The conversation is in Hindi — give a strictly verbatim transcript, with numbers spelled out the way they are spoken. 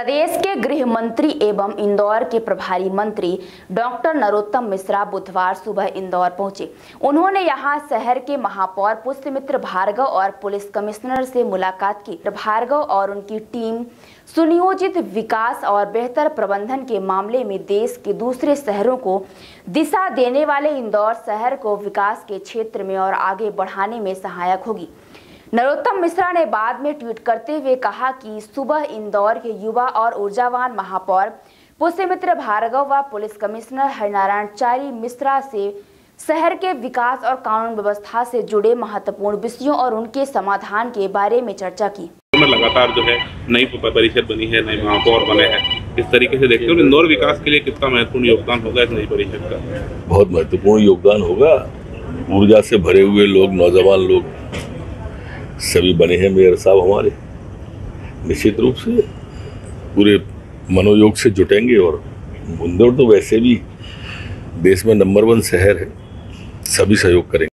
प्रदेश के गृह मंत्री एवं इंदौर के प्रभारी मंत्री डॉक्टर नरोत्तम मिश्रा बुधवार सुबह इंदौर पहुंचे। उन्होंने यहां शहर के महापौर पुष्यमित्र भार्गव और पुलिस कमिश्नर से मुलाकात की। भार्गव और उनकी टीम सुनियोजित विकास और बेहतर प्रबंधन के मामले में देश के दूसरे शहरों को दिशा देने वाले इंदौर शहर को विकास के क्षेत्र में और आगे बढ़ाने में सहायक होगी। नरोत्तम मिश्रा ने बाद में ट्वीट करते हुए कहा कि सुबह इंदौर के युवा और ऊर्जावान महापौर पुष्यमित्र भार्गव व पुलिस कमिश्नर हरिनारायण चारी मिश्रा से शहर के विकास और कानून व्यवस्था से जुड़े महत्वपूर्ण विषयों और उनके समाधान के बारे में चर्चा की। लगातार जो है नई परिषद बनी है, नए महापौर बने हैं, इस तरीके से देखते हो इंदौर विकास के लिए कितना महत्वपूर्ण योगदान होगा इस नई परिषद का? बहुत महत्वपूर्ण योगदान होगा। ऊर्जा से भरे हुए लोग, नौजवान लोग सभी बने हैं मेयर साहब हमारे। निश्चित रूप से पूरे मनोयोग से जुटेंगे और इंदौर तो वैसे भी देश में नंबर वन शहर है, सभी सहयोग करेंगे।